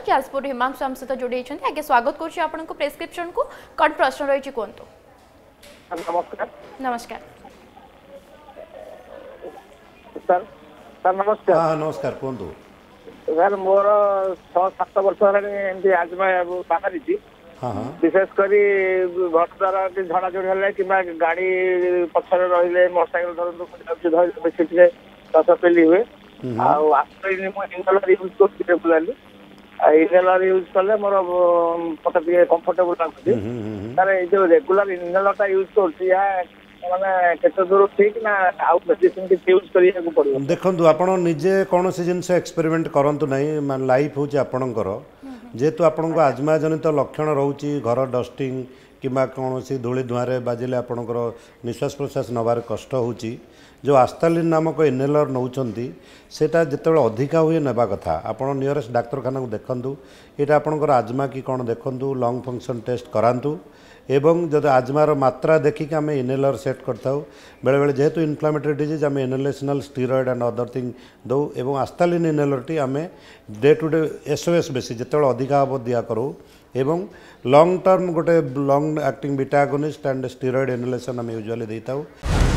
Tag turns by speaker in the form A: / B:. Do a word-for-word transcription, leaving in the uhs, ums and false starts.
A: जाजपुर हिमांशु आम सहित जोड़ी आगे स्वागत करुच्ची आपको प्रेस्क्रिप्शन को कौन प्रश्न रही कहतु।
B: नमस्कार
A: नमस्कार
B: सर सर नमस्कार।
C: हाँ नमस्कार कहतु
B: सर मोर छह सात वर्ष एमती आजमा बाहरी
C: हाँ हाँ
B: विशेषकर घर द्वारा झड़ा झड़ी हेल्ले कि गाड़ी पछरे रही मोटरसाइकेल धरतु सीट रस पेली हुए आसलर यूज करेगुलाली इनहेलर यूज कले मोर मत कंफर्टेबल लगुच सर जो रेगुलर इनहेलर यूज कर माने केते दूर ठीक ना आउ मेडिसिन के यूज करिया को पड़ो।
C: देखंतु आपण निजे कौन सी जिनस एक्सपेरिमेंट करंतु नहीं मान लाइफ होची आपणकर जेहेतु आपनको आजमा जनित लक्षण रोची घर डस्टिंग किंबा कौन सी धूली धुआं बाजिले आपणकर निश्वास प्रश्वास नबार कष्ट होची जो आस्तालिन नामक इनहेलर नौचंती सेटा जेतेबेले अधिका हुए नेबा कथा आपण नियरेस्ट डाक्तरखाना को देखंतु एटा आपणकर आजमा की कौन देखंतु लंग फंक्शन टेस्ट करांतु एवं जब आजमार मात्रा देखिक आम इनहेलर सेट करता बेले बेले जेहेतु इनफ्लामेटरी डिजीज आम inhalational steroid and other thing दौ एवं आस्तालिन इनहेलर टी आम डे टू डे एसओएस बेसी जिते अधिका हम दिया करूँ एवं लॉन्ग टर्म गोटे long acting beta agonist and steroid inhalation आम यूजुअली देता।